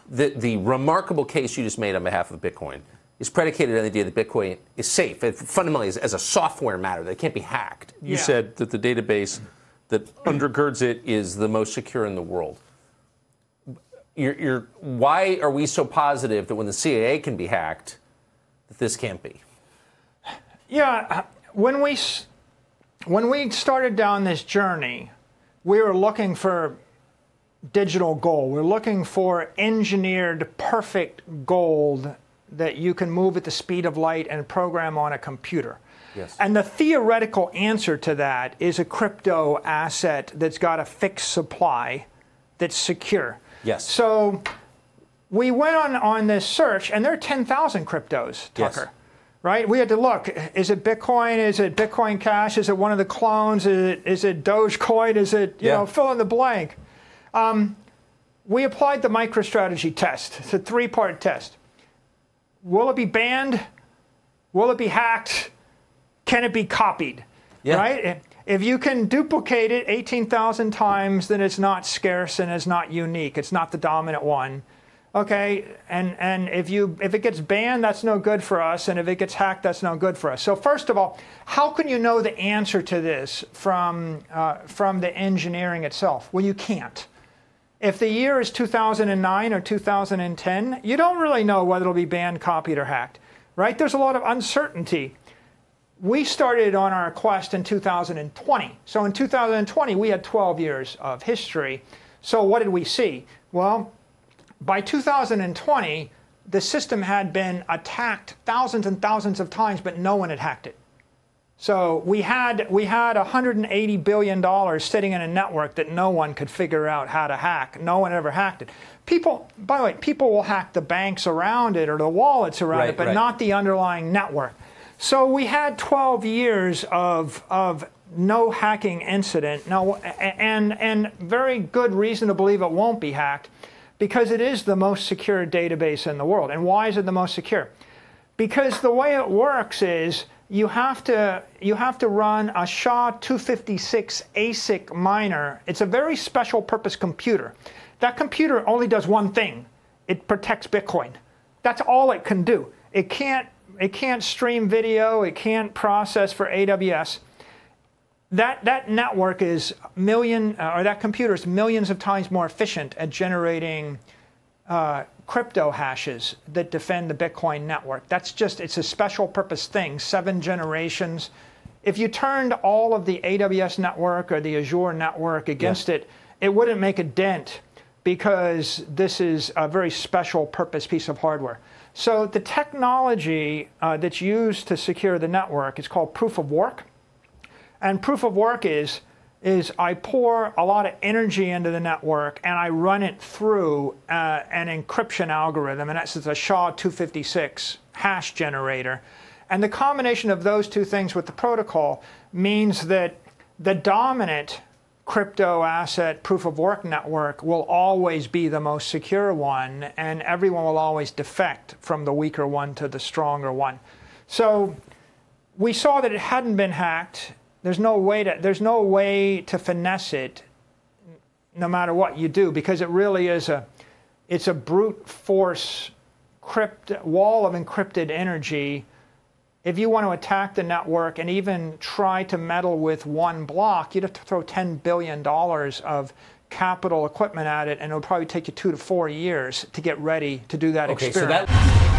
the remarkable case you just made on behalf of Bitcoin is predicated on the idea that Bitcoin is safe. It fundamentally is as a software matter that it can't be hacked. You said that the database that undergirds it is the most secure in the world. Why are we so positive that when the CIA can be hacked, that this can't be? Yeah, when we started down this journey, we were looking for digital gold. We're looking for engineered perfect gold that you can move at the speed of light and program on a computer. Yes. And the theoretical answer to that is a crypto asset that's got a fixed supply that's secure. Yes. So we went on this search, and there are 10,000 cryptos, Tucker. Yes. Right? We had to look. Is it Bitcoin? Is it Bitcoin Cash? Is it one of the clones? Is it Dogecoin? Is it, you know, fill in the blank? We applied the MicroStrategy test. It's a 3-part test. Will it be banned? Will it be hacked? Can it be copied? Yeah. Right? If you can duplicate it 18,000 times, then it's not scarce and it's not unique. It's not the dominant one. Okay, and if it gets banned, that's no good for us, and if it gets hacked, that's no good for us. So first of all, how can you know the answer to this from the engineering itself? Well, you can't. If the year is 2009 or 2010, you don't really know whether it'll be banned, copied, or hacked, right? There's a lot of uncertainty. We started on our quest in 2020. So in 2020, we had 12 years of history. So what did we see? Well, by 2020, the system had been attacked thousands and thousands of times, but no one had hacked it. So we had $180 billion sitting in a network that no one could figure out how to hack. No one ever hacked it. People, by the way, people will hack the banks around it or the wallets around it, but not the underlying network. So we had 12 years of no hacking incident, and very good reason to believe it won't be hacked, because it is the most secure database in the world. And why is it the most secure? Because the way it works is you have to run a SHA-256 ASIC miner. It's a very special purpose computer. That computer only does one thing. It protects Bitcoin. That's all it can do. It can't stream video. It can't process for AWS. That network is that computer is millions of times more efficient at generating crypto hashes that defend the Bitcoin network. It's a special purpose thing, 7 generations. If you turned all of the AWS network or the Azure network against it, it wouldn't make a dent, because this is a very special purpose piece of hardware. So the technology that's used to secure the network is called proof of work. And proof of work is I pour a lot of energy into the network and I run it through an encryption algorithm, and that's a SHA-256 hash generator. And the combination of those two things with the protocol means that the dominant crypto asset proof of work network will always be the most secure one, and everyone will always defect from the weaker one to the stronger one. So we saw that it hadn't been hacked. There's no way to finesse it, no matter what you do, because it really is it's a brute force wall of encrypted energy. If you want to attack the network and even try to meddle with one block, you'd have to throw $10 billion of capital equipment at it, and it'll probably take you 2 to 4 years to get ready to do that experiment.